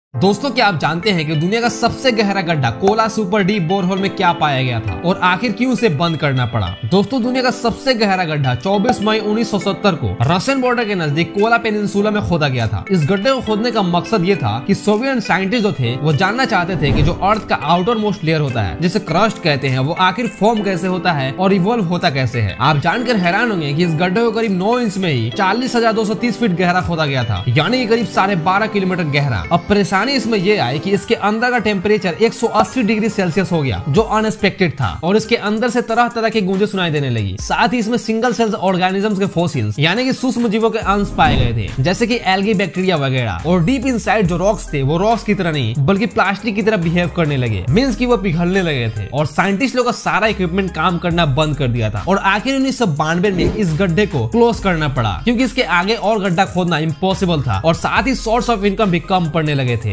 दोस्तों, क्या आप जानते हैं कि दुनिया का सबसे गहरा गड्ढा कोला सुपर डीप बोरहोल में क्या पाया गया था और आखिर क्यों उसे बंद करना पड़ा। दोस्तों, दुनिया का सबसे गहरा गड्ढा 24 मई 1970 को रशियन बॉर्डर के नजदीक कोला पेनिनसुला में खोदा गया था। इस गड्ढे को खोदने का मकसद ये था कि सोवियत साइंटिस्ट जो थे वो जानना चाहते थे कि जो अर्थ का आउटर मोस्ट लेयर होता है, जिसे क्रस्ट कहते हैं, वो आखिर फॉर्म कैसे होता है और इवॉल्व होता कैसे है। आप जानकर हैरान होंगे कि इस गड्ढे को करीब 9 इंच में ही 40,230 फीट गहरा खोदा गया था, यानी कि करीब 12.5 किलोमीटर गहरा। अब परेशानी इसमें यह आई कि इसके अंदर का टेम्परेचर 180 डिग्री सेल्सियस हो गया, जो अनएक्सपेक्टेड था, और इसके अंदर से तरह तरह की गूंजें सुनाई देने लगी। साथ ही इसमें सिंगल सेल्स ऑर्गेनिजम्स के फॉसिल्स यानी कि सूक्ष्म जीवों के अंश पाए गए थे, जैसे कि एल्गी, बैक्टीरिया वगैरह। और डीप इनसाइड जो रॉक्स थे वो रॉक्स की तरह नहीं बल्कि प्लास्टिक की तरह बिहेव करने लगे, मींस कि वो पिघलने लगे थे। और साइंटिस्ट लोग का सारा इक्विपमेंट काम करना बंद कर दिया था और आखिर 1992 में इस गड्ढे को क्लोज करना पड़ा, क्योंकि इसके आगे और गड्ढा खोदना इम्पॉसिबल था और साथ ही सोर्स ऑफ इनकम भी कम पड़ने लगे थे।